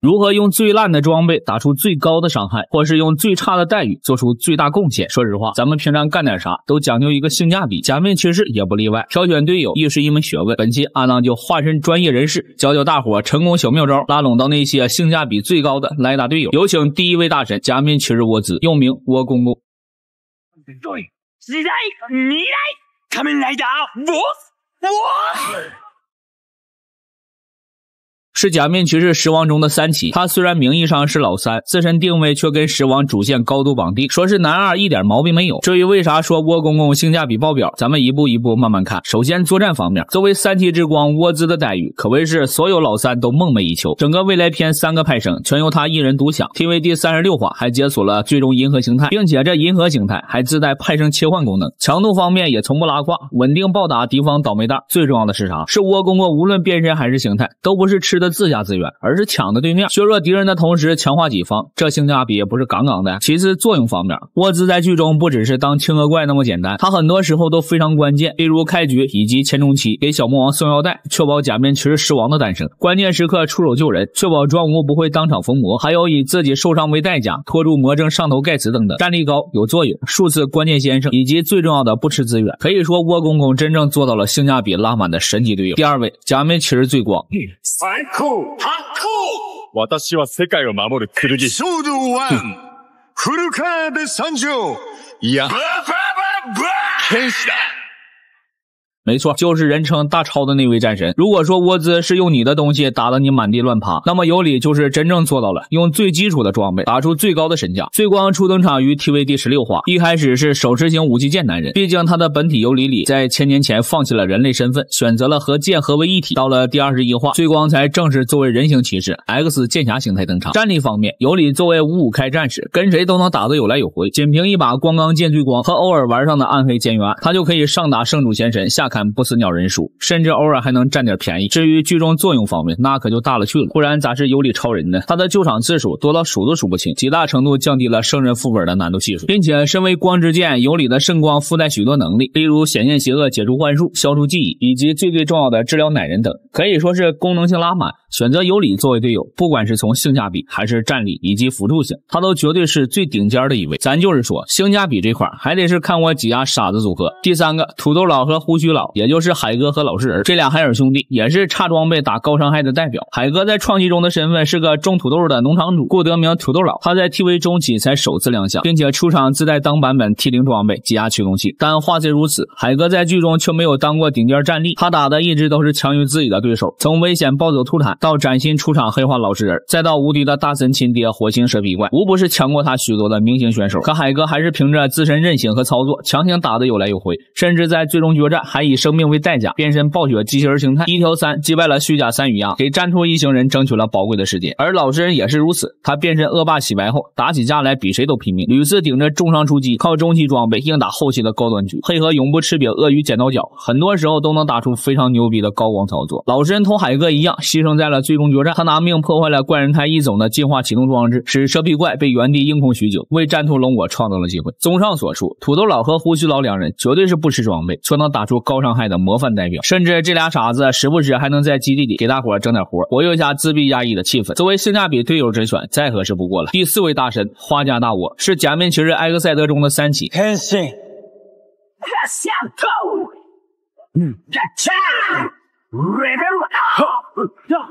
如何用最烂的装备打出最高的伤害，或是用最差的待遇做出最大贡献。说实话，咱们平常干点啥都讲究一个性价比，假面骑士也不例外。挑选队友亦是一门学问。本期阿囊就化身专业人士，教教大伙成功小妙招，拉拢到那些性价比最高的来打队友。有请第一位大神，假面骑士沃兹，又名倭公公。 时代你来，他们来打我。 是假面骑士十王中的三奇，他虽然名义上是老三，自身定位却跟十王主线高度绑定，说是男二一点毛病没有。至于为啥说倭公公性价比爆表，咱们一步一步慢慢看。首先作战方面，作为三奇之光，沃兹的待遇可谓是所有老三都梦寐以求。整个未来篇3个派生全由他一人独享， TVD 36话还解锁了最终银河形态，并且这银河形态还自带派生切换功能。强度方面也从不拉胯，稳定暴打敌方倒霉蛋。最重要的是啥？是倭公公无论变身还是形态，都不是吃的自家资源，而是抢的对面，削弱敌人的同时强化己方，这性价比也不是杠杠的。其次作用方面，沃兹在剧中不只是当青鹅怪那么简单，他很多时候都非常关键，例如开局以及前中期给小魔王送腰带，确保假面骑士十王的诞生，关键时刻出手救人，确保庄无不会当场封魔，还有以自己受伤为代价拖住魔怔上头盖茨等等，战力高有作用，数次关键先生，以及最重要的不吃资源。可以说倭公公真正做到了性价比拉满的神级隊友。第二位，假面骑士最光。 私は世界を守る剣。ソード1、フルカード参上。いや、剣士だ。 没错，就是人称大超的那位战神。如果说沃兹是用你的东西打得你满地乱爬，那么尤里就是真正做到了用最基础的装备打出最高的身价。最光初登场于 TVD 16话，一开始是手持型武器剑男人，毕竟他的本体尤里里在千年前放弃了人类身份，选择了和剑合为一体。到了第21话，最光才正式作为人形骑士 X 剑侠形态登场。战力方面，尤里作为55开战士，跟谁都能打得有来有回，仅凭一把光钢剑最光和偶尔玩上的暗黑剑元，他就可以上打圣主贤神，下砍不死鸟人数，甚至偶尔还能占点便宜。至于剧中作用方面，那可就大了去了，不然咋是尤里超人呢？他的救场次数多到数都数不清，极大程度降低了圣人副本的难度系数。并且身为光之剑，尤里的圣光附带许多能力，例如显现邪恶、解除幻术、消除记忆，以及最重要的治疗奶人等，可以说是功能性拉满。选择尤里作为队友，不管是从性价比还是战力以及辅助性，他都绝对是最顶尖的一位。咱就是说性价比这块还得是看我几家傻子组合。第三个，土豆佬和胡须佬，也就是海哥和老实人，这俩海尔兄弟也是差装备打高伤害的代表。海哥在创期中的身份是个种土豆的农场主，故得名土豆佬。他在 TV 中期才首次亮相，并且出场自带当版本 T0 装备挤压驱动器。但话虽如此，海哥在剧中却没有当过顶尖战力，他打的一直都是强于自己的对手，从危险暴走突坦到崭新出场黑化老实人，再到无敌的大神亲爹火星蛇皮怪，无不是强过他许多的明星选手。可海哥还是凭着自身韧性和操作强行打得有来有回，甚至在最终决战还以生命为代价变身暴雪机器人形态1条3击败了虚假3羽亚，给战出一行人争取了宝贵的时间。而老实人也是如此，他变身恶霸洗白后打起架来比谁都拼命，屡次顶着重伤出击，靠中期装备硬打后期的高端局，配合永不吃饼鳄鱼剪刀脚，很多时候都能打出非常牛逼的高光操作。老实人同海哥一样牺牲在了最终决战，他拿命破坏了怪人胎一总的进化启动装置，使蛇皮怪被原地硬控许久，为战兔龙我创造了机会。综上所述，土豆佬和胡须佬两人绝对是不吃装备却能打出高伤害的模范代表，甚至这俩傻子时不时还能在基地里给大伙整点活，活跃一下自闭压抑的气氛。作为性价比队友之选，再合适不过了。第四位大神花家大我，是假面骑士埃克赛德中的三奇。 変身下头加强rebel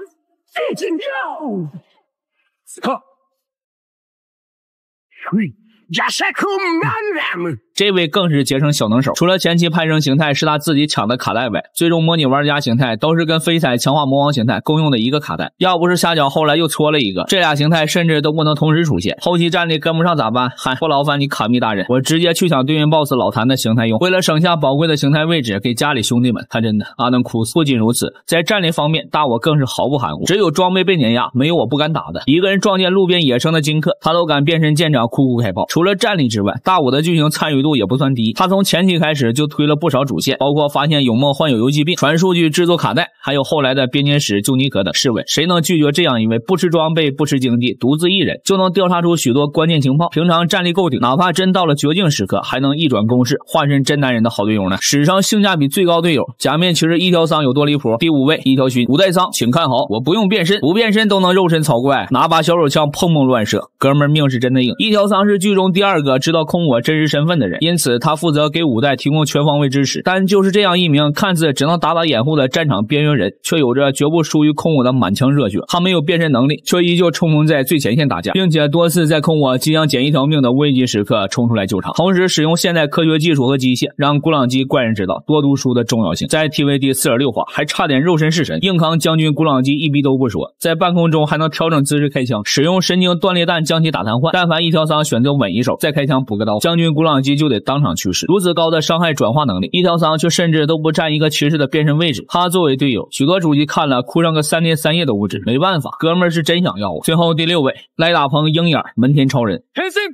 这位更是节省小能手，除了前期派生形态是他自己抢的卡带外，最终模拟玩家形态都是跟飞彩强化魔王形态共用的一个卡带，要不是瞎搅后来又搓了一个，这俩形态甚至都不能同时出现，后期战力跟不上咋办？嗨，不劳烦你卡密大人，我直接去抢对面 BOSS 老谭的形态用，为了省下宝贵的形态位置给家里兄弟们，他真的阿能哭死。不仅如此，在战力方面大我更是毫不含糊，只有装备被碾压，没有我不敢打的。一个人撞见路边野生的荆轲，他都敢变身舰长酷酷开炮。除了战力之外，大我的剧情参与度度也不算低。他从前期开始就推了不少主线，包括发现永梦患有游击病、传数据制作卡带，还有后来的编年史救尼可等。试问谁能拒绝这样一位不吃装备、不吃经济、独自一人就能调查出许多关键情报，平常战力够顶，哪怕真到了绝境时刻还能一转攻势，化身真男人的好队友呢？史上性价比最高队友，假面骑士一条桑有多离谱？第5位一条勋，5代桑，请看好，我不用变身，不变身都能肉身草怪，拿把小手枪砰砰乱射，哥们儿命是真的硬。一条桑是剧中第2个知道空我真实身份的人，因此他负责给5代提供全方位支持。但就是这样一名看似只能打打掩护的战场边缘人，却有着绝不输于空我的满腔热血。他没有变身能力，却依旧冲锋在最前线打架，并且多次在空我即将捡一条命的危急时刻冲出来救场，同时使用现代科学技术和机械，让古朗基怪人知道多读书的重要性。在 TVD 46话还差点肉身弑神，硬扛将军古朗基一逼都不说，在半空中还能调整姿势开枪，使用神经断裂弹将其打瘫痪。但凡一条桑选择稳一手再开枪补个刀，将军古朗基就得当场去世。如此高的伤害转化能力，一条桑却甚至都不占一个骑士的变身位置。他作为队友，许多主机看了哭上个3天3夜都不止。没办法，哥们儿是真想要我。最后第6位赖大鹏鹰眼门田超人変身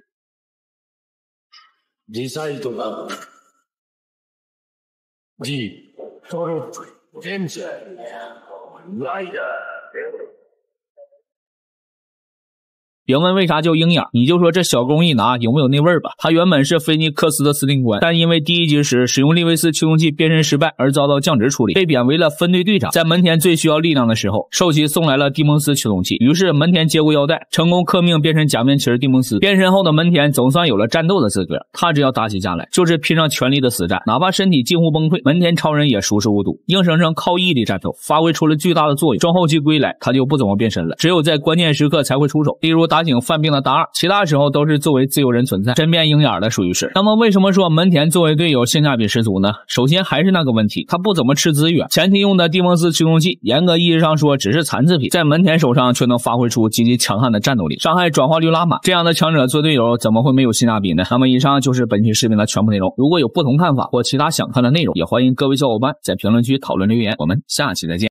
リサイトがG トルテンチェライダー别问为啥叫鹰眼，你就说这小弓一拿有没有那味儿吧。他原本是菲尼克斯的司令官，但因为第1集时使用利维斯驱动器变身失败而遭到降职处理，被贬为了分队队长。在门田最需要力量的时候，受其送来了蒂蒙斯驱动器，于是门田接过腰带，成功克命变身假面骑士蒂蒙斯。变身后的门田总算有了战斗的资格，他只要打起架来就是拼上全力的死战，哪怕身体近乎崩溃，门田超人也熟视无睹，硬生生靠毅力战斗，发挥出了巨大的作用。中后期归来，他就不怎么变身了，只有在关键时刻才会出手，例如打醒犯病的大2，其他时候都是作为自由人存在，真变鹰眼的属于是。那么为什么说门田作为队友性价比十足呢？首先还是那个问题，他不怎么吃资源，前期用的蒂蒙斯驱动器严格意义上说只是残次品，在门田手上却能发挥出极其强悍的战斗力，伤害转化率拉满，这样的强者做队友怎么会没有性价比呢？那么以上就是本期视频的全部内容，如果有不同看法或其他想看的内容，也欢迎各位小伙伴在评论区讨论留言，我们下期再见。